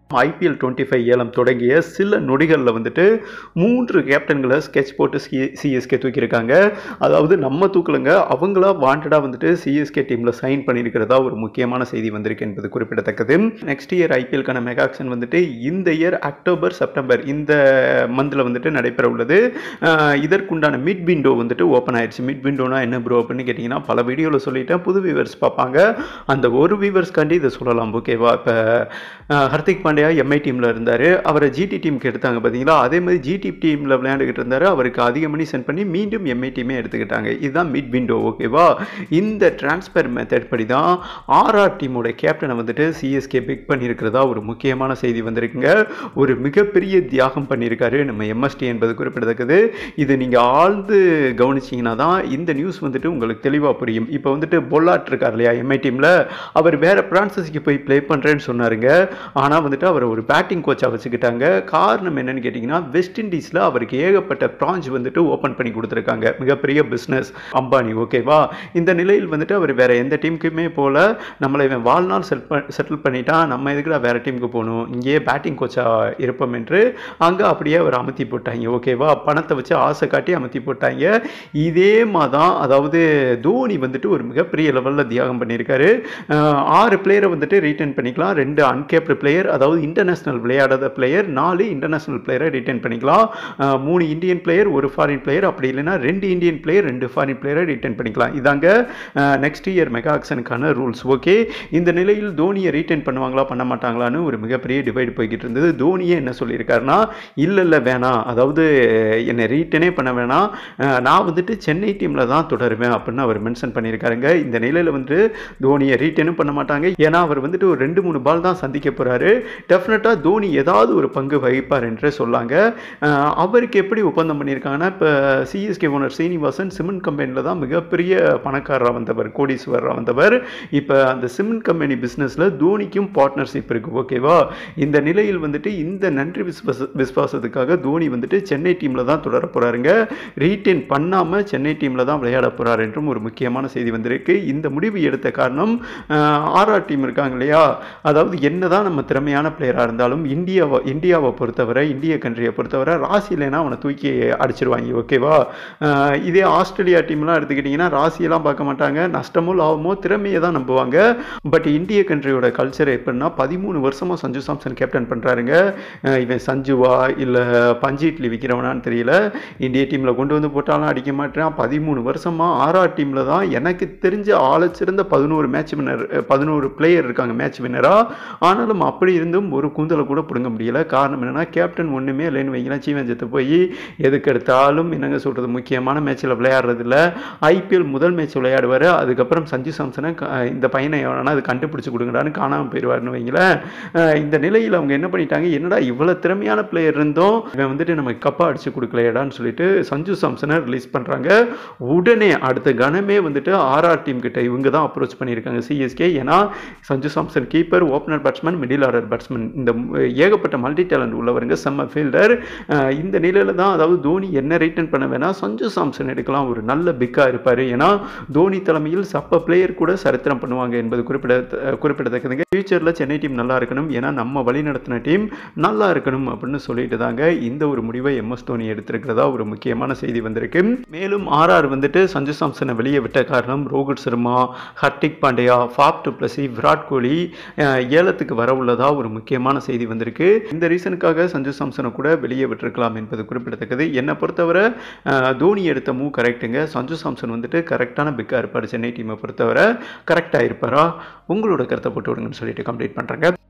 IPL 25 ஏலம் தொடங்கிய சில நொடிகளில் வந்துட்டு 3 கேப்டன்களை ஸ்கெட்ச் போட்டு சிஎஸ்கே தூக்கியிருக்காங்க. அதாவது நம்ம தூக்கலுங்க, அவங்களா வாண்டடாக வந்துட்டு சிஎஸ்கே டீமில் சைன் பண்ணியிருக்கிறதா ஒரு முக்கியமான செய்தி வந்திருக்கு என்பது குறிப்பிடத்தக்கது. நெக்ஸ்ட் இயர் ஐபிஎல்கான மெகா ஆக்ஷன் வந்துட்டு இந்த இயர் அக்டோபர் செப்டம்பர் இந்த மந்தில் வந்துட்டு நடைபெற உள்ளது. இதற்குண்டான மிட் விண்டோ வந்துட்டு ஓப்பன் ஆயிடுச்சு. மிட் விண்டோனா என்ன ப்ரோ அப்படின்னு கேட்டிங்கன்னா, பல வீடியோவில் சொல்லிட்டேன், புது வியூவர்ஸ் பார்ப்பாங்க, அந்த ஒரு வியூவர்ஸ்காண்டி இதை சொல்லலாம். ஓகேவா? இப்போ ஹர்திக் பாண்டியா எம்ஐ டீமில் இருந்தார், அவரை ஜிடி டீமுக்கு எடுத்தாங்க பார்த்தீங்களா? அதே மாதிரி ஜிடி டீமில் விளையாண்டுக்கிட்டு இருந்தார், அவருக்கு அதிக மணி சென்ட் பண்ணி மீண்டும் எம்ஐ டீமே எடுத்துக்கிட்டாங்க. இதுதான் மிட் விண்டோ. ஓகேவா? இந்த டிரான்ஸ்பர் மெத்தட் படி தான் ஆர்ஆர் டீமோட கேப்டனை வந்துட்டு சிஎஸ்கே பிக் பண்ணியிருக்கிறதா ஒரு முக்கியமான செய்தி வந்திருக்குங்க. ஒரு மிகப்பெரிய தியாகம் பண்ணியிருக்காரு நம்ம எம்எஸ்டி என்பது குறிப்பிடத்தக்கது. இது நீங்கள் ஆழ்ந்து கவனிச்சிங்கன்னா தான் இந்த நியூஸ் வந்துட்டு உங்களுக்கு தெளிவாக புரியும். இப்போ வந்துட்டு பொல்லாட் இருக்கார் இல்லையா எம்ஐ டீமில், அவர் வேற பிரான்சஸ்க்கு போய் ப்ளே பண்ணுறேன்னு சொன்னாருங்க. ஆனால் வந்துட்டு அவரை ஒரு பேட்டிங் கோச்சாக வச்சுக்கிட்டாங்க. காரணம் என்னன்னு கேட்டிங்கன்னா, வெஸ்ட் இண்டீஸில் அவருக்கு ஏகப்பட்ட பிரான்ச் வந்துட்டு ஓப்பன் பண்ணி கொடுத்துருக்காங்க. மிகப்பெரிய பிஸ்னஸ் அம்பானி. ஓகேவா? இந்த நிலையில் வந்துட்டு அவர் வேற எந்த டீமுக்குமே போல, நம்மளை இவன் வாழ்நாள் செட்டில் பண்ணிட்டான், நம்ம எதுக்குடா வேற டீமுக்கு போகணும், இங்கேயே பேட்டிங் கோச்சாக இருப்போம் என்று அங்கே அப்படியே அவர் அமர்த்தி போட்டாங்க. ஓகேவா? பணத்தை வச்சு ஆசை காட்டி அமர்த்தி போட்டாங்க. இதே மாதம் அதாவது தோனி வந்துட்டு ஒரு மிகப்பெரிய லெவலில் தியாகம் பண்ணியிருக்காரு. 6 பிளேயரை வந்துட்டு ரீட்டைன் பண்ணிக்கலாம். 2 அன்கேப்டு பிளேயர், அதாவது இன்டர்நேஷனல் விளையாடாத பிளேயர், 4 இன்டர்நேஷனல் பிளேயரை ரிட்டைன் பண்ணிக்கலாம். 3 இந்தியன் பிளேயர், 1 ஃபாரின் பிளேயர், அப்படி இல்லைன்னா 2 இந்தியன் பிளேயர் 2 ஃபாரின் பிளேயரை ரிட்டைன் பண்ணிக்கலாம். இதாங்க நெக்ஸ்ட் இயர் மெகா ஆக்ஷனுக்கான ரூல்ஸ். ஓகே, இந்த நிலையில் தோனியை ரீட்டைன் பண்ணுவாங்களா பண்ண மாட்டாங்களான்னு ஒரு மிகப்பெரிய டிபேட் போய்கிட்டு இருந்தது. தோனியே என்ன சொல்லியிருக்காருன்னா, இல்லை வேணாம், அதாவது என்னை ரீட்டைனே பண்ண வேணாம், நான் வந்துட்டு சென்னை டீமில் தான் தொடருவேன் அப்படின்னு அவர் மென்ஷன் பண்ணியிருக்காருங்க. இந்த நிலையில் வந்துட்டு தோனியை ரீட்டைனும் பண்ண மாட்டாங்க. ஏன்னா அவர் வந்துட்டு ஒரு 2-3 பால் தான் சந்திக்க போகிறாரு. டெஃபினட்டாக தோனி ஏதாவது ஒரு பங்கு வகிப்பார் என்றே சொல்லாங்க. அவருக்கு எப்படி ஒப்பந்தம் பண்ணியிருக்காங்கன்னா, இப்போ சிஎஸ்கே ஓனர் சீனிவாசன் சிமெண்ட் கம்பெனியில் தான் மிகப்பெரிய பணக்காரராக வந்தவர், கோடீஸ்வரராக வந்தவர். இப்போ அந்த சிமெண்ட் கம்பெனி பிஸ்னஸில் தோனிக்கும் பார்ட்னர்ஷிப் இருக்குது. ஓகேவா? இந்த நிலையில் வந்துட்டு இந்த நன்றி விசுவாசத்துக்காக தோனி வந்துட்டு சென்னை டீமில் தான் தொடர போகிறாருங்க. ரீட்டைன் பண்ணாமல் சென்னை டீமில் தான் விளையாட போகிறார் என்றும் ஒரு முக்கியமான செய்தி வந்திருக்கு. இந்த முடிவு எடுத்த காரணம், ஆர்ஆர் டீம் இருக்காங்க இல்லையா, அதாவது என்னதான் நம்ம திறமையான பிளேயராக இருந்தாலும் இந்தியாவை பொறுத்தவரை, இந்திய கண்ட்ரியை பொறுத்தவரை ராசி இல்லைன்னா அவனை தூக்கி அடிச்சிருவாங்க. ஓகேவா? இதே ஆஸ்திரேலியா டீம்லாம் எடுத்துக்கிட்டிங்கன்னா ராசியெல்லாம் பார்க்க மாட்டாங்க, நஷ்டமோ லாபமோ திறமையை தான் நம்புவாங்க. பட் இந்திய கண்ட்ரியோட கல்ச்சர் எப்படின்னா, 13 வருஷமாக சஞ்சு சாம்சன் கேப்டன் பண்ணுறாருங்க. இவன் சஞ்சுவா இல்லை பஞ்சு இட்லி விற்கிறவனான்னு தெரியல, இந்திய டீமில் கொண்டு வந்து போட்டாலும் அடிக்க மாட்டேன். 13 வருஷமாக ஆர்ஆர் டீமில் தான் எனக்கு தெரிஞ்ச ஆளச்சிறந்த 11 மேட்ச் வின்னர், 11 பிளேயர் இருக்காங்க மேட்ச் வின்னராக. ஆனாலும் அப்படி இருந்தும் ஒரு கூந்தலை கூட பிடுங்க முடியல. காரணம் என்னன்னா, கேப்டன் ஒன்றுமே இல்லைன்னு வைங்களேன், சீவஞ்சத்தை போய் எதுக்கு எடுத்தாலும் என்னங்க சொல்கிறது, முக்கியமான மேட்சில் விளையாடுறதில்ல. ஐபிஎல் முதல் மேட்ச் விளையாடுவார், அதுக்கப்புறம் சஞ்சு சாம்சனை இந்த பையனை எவனா அது கண்டுபிடிச்சி கொடுங்கடான்னு காணாமல் போயிடுவார்னு வைங்களேன். இந்த நிலையில் அவங்க என்ன பண்ணிட்டாங்க, என்னடா இவ்வளோ திறமையான பிளேயர் இருந்தோம், இவன் வந்துட்டு நமக்கு கப்பா அடிச்சு கொடுக்கலையடான்னு சொல்லிட்டு சஞ்சு சாம்சனை ரிலீஸ் பண்ணுறாங்க. உடனே அடுத்த கணமே வந்துட்டு ஆர்ஆர் டீம் கிட்ட இவங்க தான் அப்ரோச் பண்ணியிருக்காங்க சிஎஸ்கே. ஏன்னா Sanju Samson keeper, opener batsman, middle order batsman, இந்த ஏகப்பட்ட மல்டி டேலண்ட் உள்ளவருங்க, செம்ம ஃபீல்டர். இந்த நிலையில் தான், அதாவது தோனி என்ன ரிட்டன் பண்ண வேணாம், சஞ்சு சாம்சன் எடுக்கலாம், ஒரு நல்ல பிக்காக இருப்பார். ஏன்னா தோனி தலைமையில் சப்ப பிளேயர் கூட சரித்திரம் பண்ணுவாங்க என்பது குறிப்பிடத்தக்கதுங்க. ஃபியூச்சரில் சென்னை டீம் நல்லா இருக்கணும், ஏன்னா நம்ம வழி நடத்தின டீம் நல்லா இருக்கணும் அப்படின்னு சொல்லிட்டு தாங்க இந்த ஒரு முடிவை எம்எஸ் தோனி எடுத்திருக்கிறதா ஒரு முக்கியமான செய்தி வந்திருக்கு. மேலும் ஆர்ஆர் வந்துட்டு சஞ்சு சாம்சனை வெளியே விட்ட காரணம், Rohit Sharma, Hardik Pandya, Faf du Plessis, Virat Kohli ஏலத்துக்கு வர உள்ளதா ஒரு முக்கியமான செய்தி வந்திருக்கு. இந்த ரீசனுக்காக சஞ்சு சாம்சனை கூட வெளியே விட்டுருக்கலாம் என்பது குறிப்பிடத்தக்கது. என்னை பொறுத்தவரை தோனி எடுத்த மூவ் கரெக்டுங்க. சஞ்சு சாம்சன் வந்துட்டு கரெக்டான பிக்காக இருப்பார், சென்னை டீமை பொறுத்தவரை கரெக்டாக இருப்பாரா? உங்களோட கருத்தை போட்டு விடுங்கன்னு சொல்லிட்டு கம்ப்ளீட் பண்ணுறேங்க.